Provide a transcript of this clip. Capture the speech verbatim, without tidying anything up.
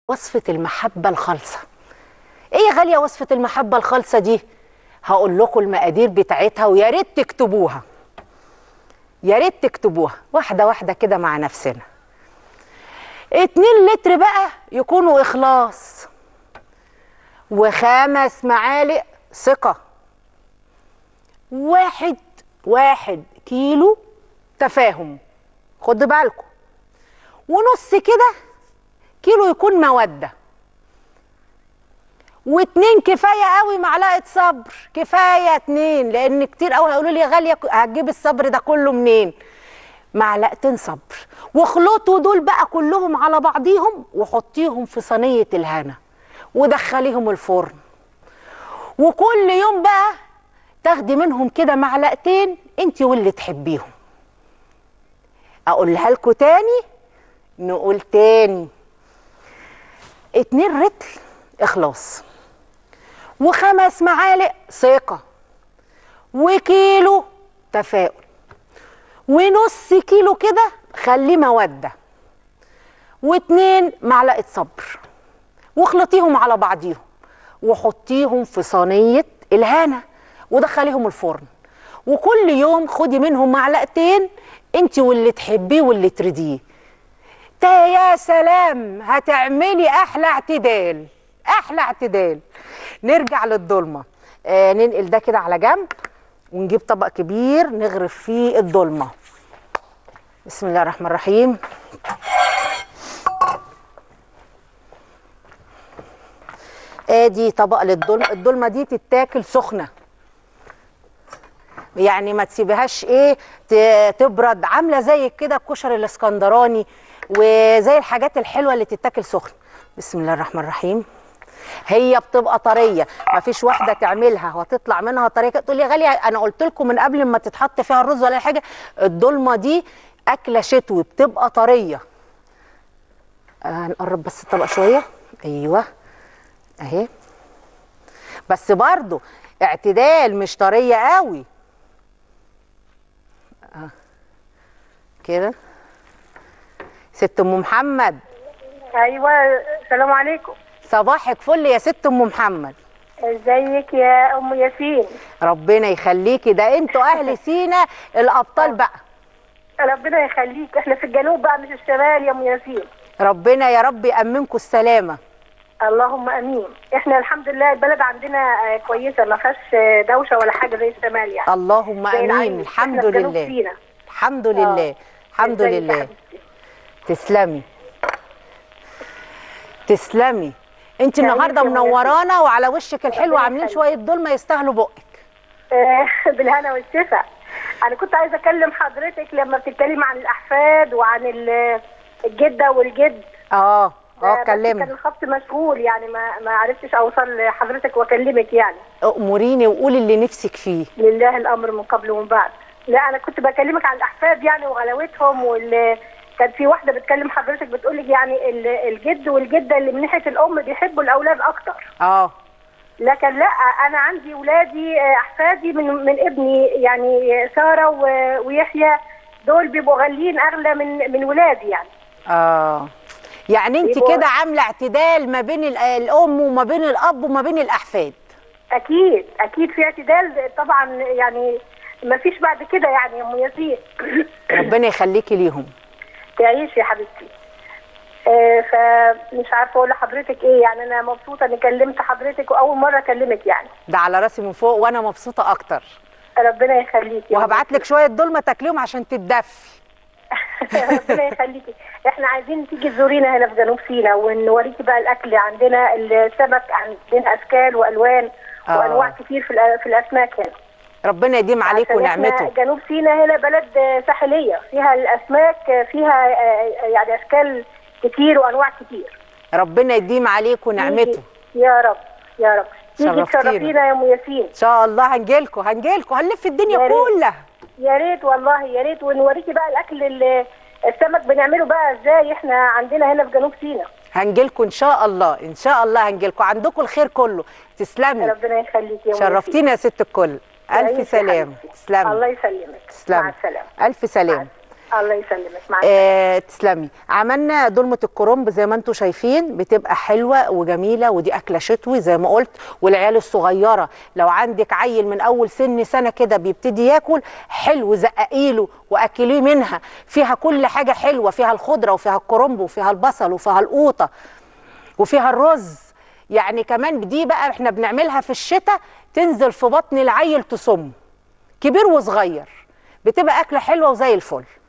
وصفة المحبة الخالصة. ايه يا غالية وصفة المحبة الخالصة دي؟ هقول لكم المقادير بتاعتها ويا ريت تكتبوها. يا ريت تكتبوها واحدة واحدة كده مع نفسنا. اتنين لتر بقى يكونوا إخلاص، وخمس معالق ثقة، واحد واحد كيلو تفاهم، خدوا بالكم، ونص كده كيلو يكون مودة، واتنين كفايه قوي معلقه صبر، كفايه اتنين، لان كتير قوي هيقولوا لي يا غاليه هتجيب الصبر ده كله منين؟ معلقتين صبر، واخلطوا دول بقى كلهم على بعضيهم وحطيهم في صينيه الهنا ودخليهم الفرن. وكل يوم بقى تاخدي منهم كده معلقتين انت واللي تحبيهم. اقولها لكم تاني، نقول تاني. اتنين رتل اخلاص، وخمس معالق ثقة، وكيلو تفاؤل، ونص كيلو كده خليه مودة، واتنين معلقة صبر، واخلطيهم على بعضيهم وحطيهم في صينية الهنا ودخليهم الفرن. وكل يوم خدي منهم معلقتين انت واللي تحبيه واللي تريديه. يا سلام، هتعملي احلى اعتدال، احلى اعتدال. نرجع للضلمه. آه ننقل ده كده على جنب ونجيب طبق كبير نغرف فيه الضلمه. بسم الله الرحمن الرحيم. ادي طبق للضلمه. الضلمه دي تتاكل سخنه، يعني ما تسيبهاش ايه تبرد، عامله زي كده الكشري الاسكندراني وزي الحاجات الحلوه اللي تتاكل سخن. بسم الله الرحمن الرحيم. هي بتبقى طريه، ما فيش واحده تعملها وتطلع منها طريه تقول لي يا غاليه انا قلت لكم من قبل ما تتحط فيها الرز ولا حاجه، الضلمه دي اكله شتوي بتبقى طريه. آه نقرب بس الطبق شويه، ايوه اهي، بس برضو اعتدال، مش طريه قوي. آه. كده. ست ام محمد. ايوه السلام عليكم. صباحك فل يا ست ام محمد. ازيك يا ام ياسين؟ ربنا يخليكي، ده انتوا اهل سينا الابطال بقى. ربنا يخليك، احنا في الجنوب بقى مش الشمال يا ام ياسين. ربنا يا رب يأمنكم السلامه. اللهم امين. احنا الحمد لله البلد عندنا كويسه، ما فيهاش دوشه ولا حاجه زي الشمال يعني. اللهم امين. الحمد لله. الحمد لله. الحمد لله. تسلمي تسلمي. انت النهارده منورانا وعلى وشك الحلو، عاملين شويه ضلمه يستاهلوا بقك. آه بالهنا والشفا. انا كنت عايزه اكلم حضرتك لما بتتكلم عن الاحفاد وعن الجده والجد. اه اه كلمني. كان الخط مشغول يعني ما ما عرفتش اوصل لحضرتك واكلمك يعني. اموريني وقولي اللي نفسك فيه. لله الامر من قبل ومن بعد. لا انا كنت بكلمك عن الاحفاد يعني وغلاوتهم، وال كان في واحده بتكلم حضرتك بتقول لك يعني الجد والجده اللي من ناحيه الام بيحبوا الاولاد اكتر. اه لكن لا، انا عندي اولادي احفادي من من ابني يعني ساره ويحيى، دول بيبقوا غاليين اغلى من من ولادي يعني. اه يعني انت كده عامله اعتدال ما بين الام وما بين الاب وما بين الاحفاد. اكيد اكيد في اعتدال طبعا، يعني ما فيش بعد كده يعني يا ام ياسين. ربنا يخليكي ليهم. تعيشي يا حبيبتي. آه فمش عارفه اقول لحضرتك ايه، يعني انا مبسوطه اني كلمت حضرتك واول مره اكلمك يعني. ده على راسي من فوق، وانا مبسوطه اكتر. ربنا يخليكي. وهبعت لك شويه ضلمه تاكليهم عشان تتدفي. ربنا يخليكي. احنا عايزين تيجي تزورينا هنا في جنوب سيناء ونوريكي بقى الاكل. عندنا السمك، عندنا اشكال والوان آه. وانواع كتير في في الاسماك هنا. ربنا يديم عليكم نعمته. جنوب سيناء هنا بلد ساحليه، فيها الاسماك، فيها يعني اشكال كتير وانواع كتير. ربنا يديم عليكم نعمته. يا رب يا رب. تيجي تشرفينا يا ام ياسين. ان شاء الله. هنجيلكم هنجيلكم هنلف الدنيا يا كلها. يا ريت والله، يا ريت، ونوريكي بقى الاكل اللي السمك بنعمله بقى ازاي احنا عندنا هنا في جنوب سيناء. هنجيلكم ان شاء الله، ان شاء الله هنجيلكم. عندكم الخير كله. تسلمي. ربنا يخليكي يا ام. شرفتينا يا ست الكل. الف سلام. تسلمي. الله يسلمك. تسلمي. مع السلامه. الف سلام. الله يسلمك. معاك. آه تسلمي. عملنا دولمه الكرنب زي ما انتم شايفين، بتبقى حلوه وجميله، ودي اكله شتوي زي ما قلت. والعيال الصغيره لو عندك عيل من اول سن سنه كده بيبتدي ياكل حلو، زققيله واكليه منها، فيها كل حاجه حلوه، فيها الخضره وفيها الكرنب وفيها البصل وفيها القوطه وفيها الرز. يعني كمان دي بقى احنا بنعملها في الشتاء، تنزل في بطن العيل تصم، كبير وصغير، بتبقى اكله حلوه وزي الفل.